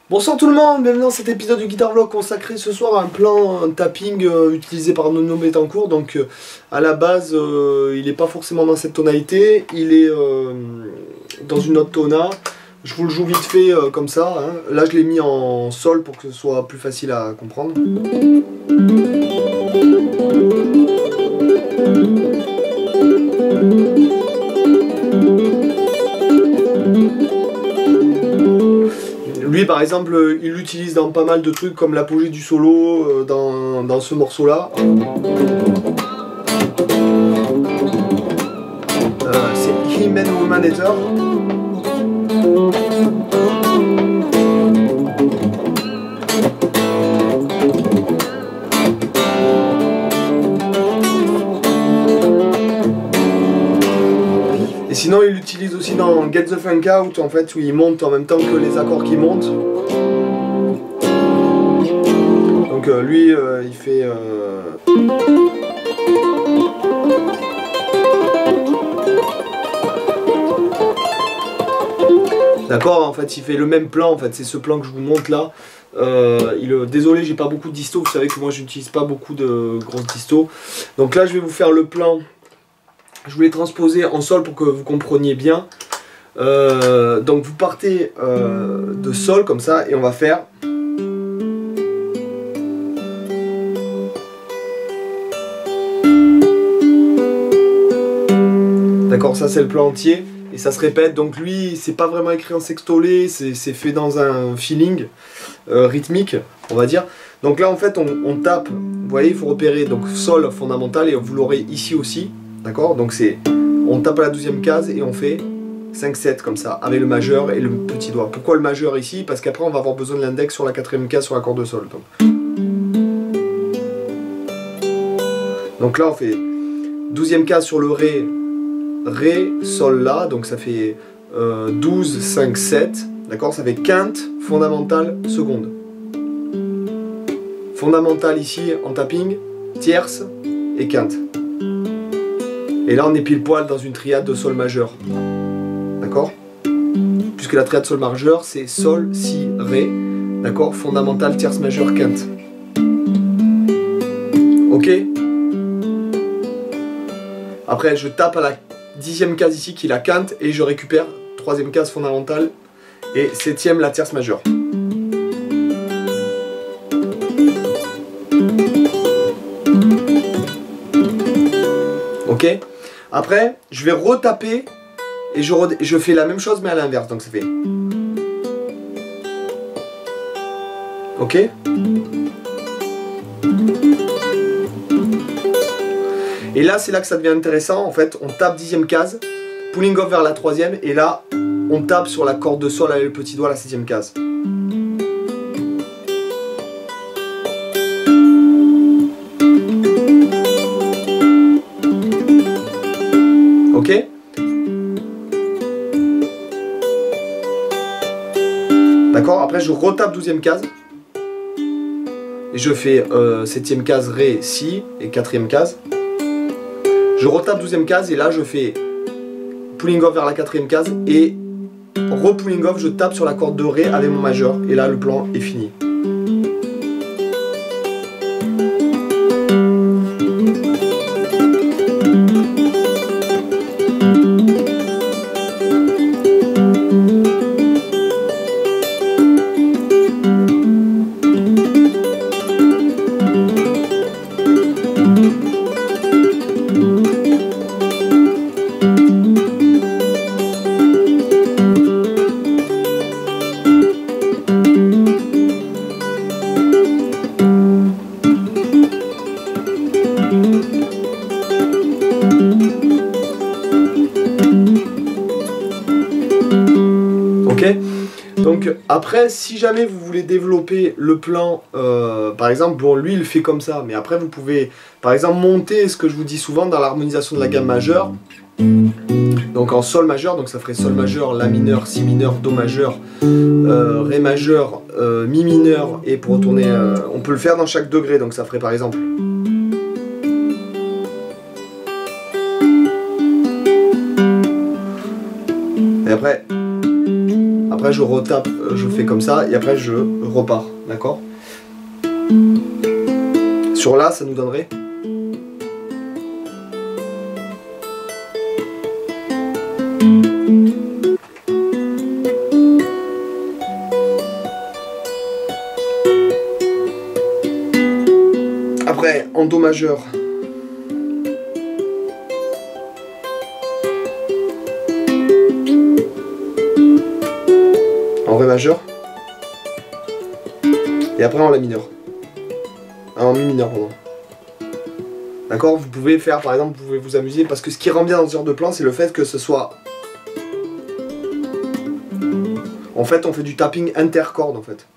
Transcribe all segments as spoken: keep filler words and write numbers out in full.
Bonsoir tout le monde, bienvenue dans cet épisode du Guitar Vlog consacré ce soir à un plan un tapping euh, utilisé par Nono Betancourt. Donc euh, à la base euh, il n'est pas forcément dans cette tonalité, il est euh, dans une autre tona. Je vous le joue vite fait euh, comme ça, hein. Là je l'ai mis en sol pour que ce soit plus facile à comprendre. Lui par exemple, il l'utilise dans pas mal de trucs comme l'apogée du solo euh, dans, dans ce morceau là. Euh, c'est Him and Woman Hater. Et sinon il l'utilise aussi dans Get the Funk Out en fait, où il monte en même temps que les accords qui montent. Donc euh, lui euh, il fait euh... D'accord, en fait il fait le même plan, en fait c'est ce plan que je vous montre là. Euh, il, désolé, j'ai pas beaucoup de disto, vous savez que moi j'utilise pas beaucoup de grosses disto. Donc là je vais vous faire le plan. Je voulais transposer en sol pour que vous compreniez bien. Euh, donc vous partez euh, de sol comme ça et on va faire. D'accord, ça c'est le plan entier et ça se répète. Donc lui, c'est pas vraiment écrit en sextolé, c'est fait dans un feeling euh, rythmique, on va dire. Donc là en fait on, on tape, vous voyez, il faut repérer donc sol fondamental et vous l'aurez ici aussi. D'accord, donc c'est, on tape à la douzième case et on fait cinq sept comme ça, avec le majeur et le petit doigt. Pourquoi le majeur ici? Parce qu'après on va avoir besoin de l'index sur la quatrième case sur l'accord de sol. Donc. donc là on fait douzième case sur le Ré, Ré, Sol, La, donc ça fait euh, douze, cinq, sept, d'accord, ça fait quinte, fondamentale, seconde. Fondamentale ici en tapping, tierce et quinte. Et là on est pile poil dans une triade de sol majeur. D'accord? Puisque la triade sol majeur c'est sol, si, ré. D'accord? Fondamentale, tierce majeure, quinte. Ok? Après je tape à la dixième case ici qui est la quinte et je récupère troisième case fondamentale et septième la tierce majeure. Ok? Après, je vais retaper et je, re je fais la même chose mais à l'inverse. Donc ça fait. Ok? Et là, c'est là que ça devient intéressant. En fait, on tape dixième case, pulling off vers la troisième et là, on tape sur la corde de sol avec le petit doigt à la septième case. Ok? D'accord? Après je retape douzième case et je fais euh, septième case Ré, Si et quatrième case. Je retape douzième case et là je fais pulling off vers la quatrième case et re-pulling off, je tape sur la corde de Ré avec mon majeur et là le plan est fini. Donc après, si jamais vous voulez développer le plan, euh, par exemple, bon lui il fait comme ça, mais après vous pouvez par exemple monter ce que je vous dis souvent dans l'harmonisation de la gamme majeure. Donc en sol majeur, donc ça ferait sol majeur, la mineur, si mineur, do majeur, euh, ré majeur, euh, mi mineur, et pour retourner, euh, on peut le faire dans chaque degré, donc ça ferait par exemple. Et après, après je retape, euh, je fais comme ça, et après je repars, d'accord? Sur La, ça nous donnerait... Après, en Do majeur. En Ré majeur. Et après en La mineur. Ah, en Mi mineur, pardon. D'accord? Vous pouvez faire, par exemple, vous pouvez vous amuser, parce que ce qui rend bien dans ce genre de plan, c'est le fait que ce soit... En fait, on fait du tapping intercorde, en fait.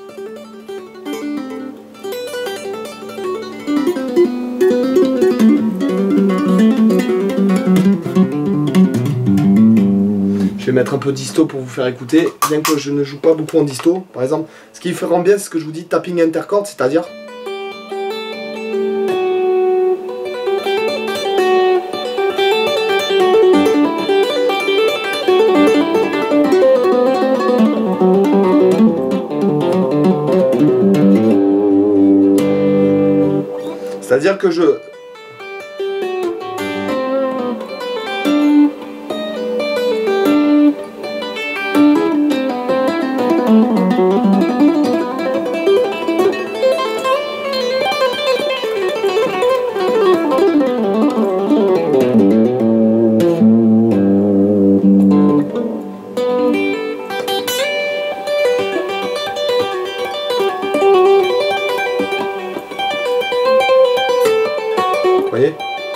Je vais mettre un peu disto pour vous faire écouter, bien que je ne joue pas beaucoup en disto. Par exemple, ce qui rend bien, c'est ce que je vous dis, tapping intercorde, c'est-à-dire... C'est-à-dire que je... Voyez,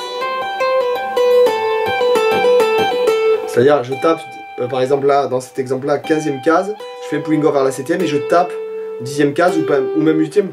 c'est-à-dire je tape, euh, par exemple là, dans cet exemple là, quinzième case, je fais pulling over la septième et je tape dixième case ou, pas, ou même huitième.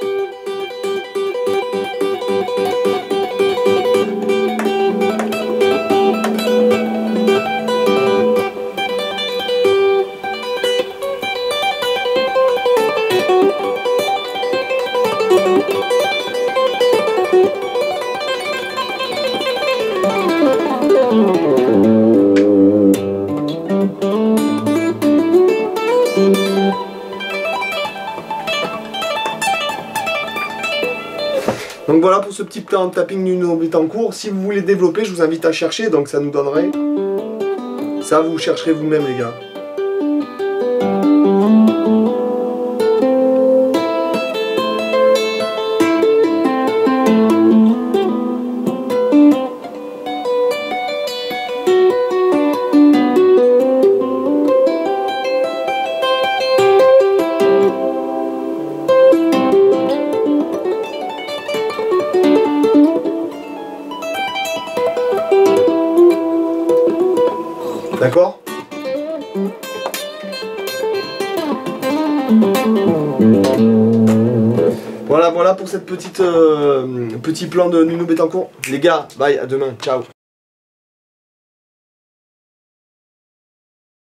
Donc voilà pour ce petit plan de tapping Nuno Bettencourt. Si vous voulez développer, je vous invite à chercher, donc ça nous donnerait... Ça, vous chercherez vous-même les gars. D'accord? Voilà, voilà pour cette petite euh, petit plan de Nuno Bettencourt. Les gars, bye, à demain, ciao.